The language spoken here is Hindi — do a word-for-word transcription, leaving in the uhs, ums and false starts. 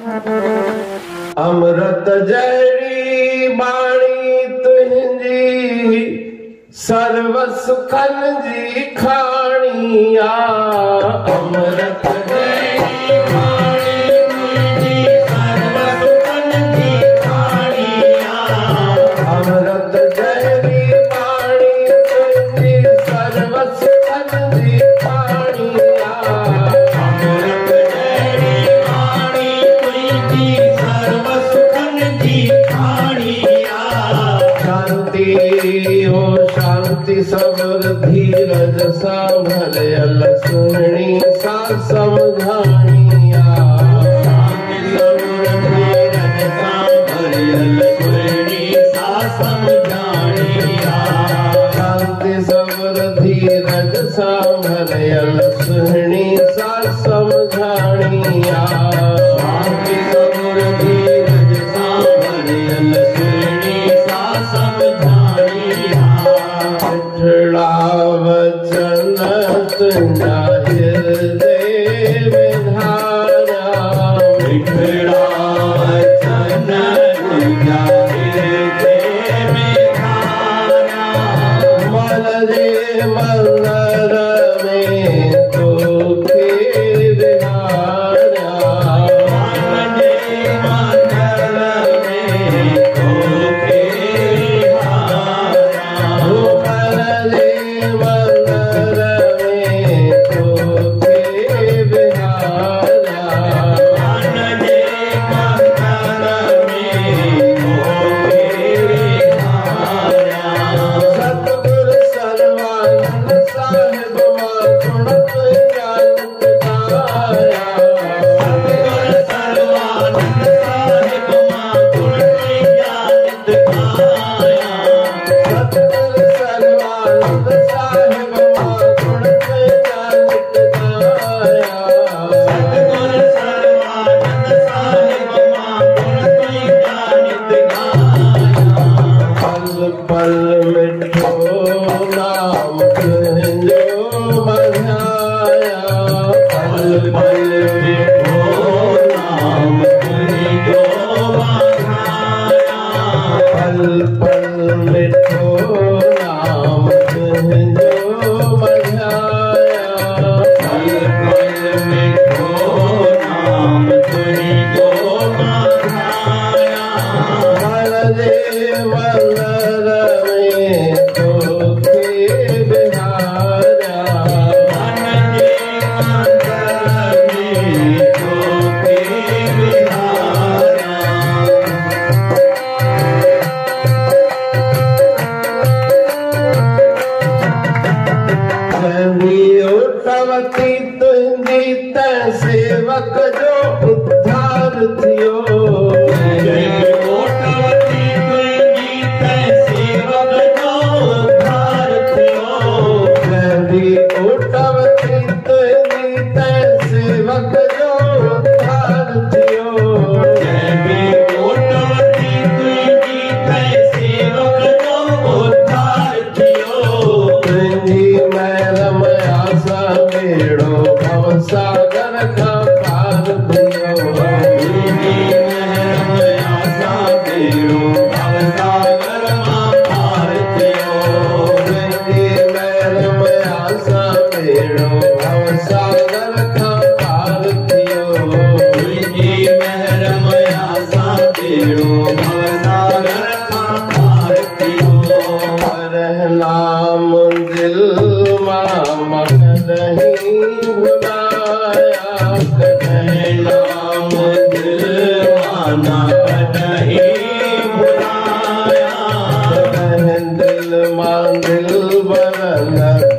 अमृत जड़ी बाणी तुझी सर्व सुखन जी खाणिया। अमृत जड़ी बाणी तुझी सर्व सुखन जी खाणिया। अमृत जड़ी बाणी तुझी सर्व सुखन जी खाणिया। अमृत जड़ी बाणी तुझी सर्व सुखन जी खाणिया। शांति हो शांति सबर धीरज सांभल यल सुनी सा समझानिया। शांति सबर धीरज सांभल यल सुनी सा समझानिया। शांति सबर धीरज सांभल यल सुनी सा समझानिया। शांति सबर धीरज सांभल यल सुनी सा समझानिया। पिठड़ा वचन तुझा हृदय विधारा। पिठड़ा वचन तुझा हृदय विधारा। मन रे मंदर में तो के विहारा। मन रे मंदर में तो के विहारा। मन रे मंदर में तो के विहारा। मन रे मंदर में तो के विहारा। सतगुरु सर्वानंद साहिब गुणत ज्ञान गाया। सतगुरु सर्वानंद साहिब गुणत ज्ञान गाया। सतगुरु सर्वानंद साहिब गुणत ज्ञान गाया। सतगुरु सर्वानंद साहिब गुणत ज्ञान गाया। पल पल मिठो नाम तुझो बधाया। पल पल मिठो नाम तुझो बधाया। पल पल मिठो नाम तुझो बधाया। पल पल मिठो नाम तुझो बधाया। मन रे मंदर में तो के विहारा। मन रे मंदर में तो के विहारा। जभी उठवती तुझी त सेवक जो उद्धार थियो। जभी उठवती तुझी त सेवक जो उद्धार थियो। जभी उठवती तुझी त सेवक जो उद्धार थियो। जभी उठवती तुझी त सेवक जो उद्धार थियो। तुझी मैरम आशा बेड़ो भव सागर का पार थियो। तुझी मैरम आशा बेड़ो भव सागर का पार थियो। तुझी मैरम आशा बेड़ो भव सागर का पार थियो। तुझी मैरम आशा बेड़ो भव सागर का पार थियो। रहना मंजिल मामक नहीं भुलाया। कहना मंजिल माना नहीं भुलाया। दिल मां दिल बरन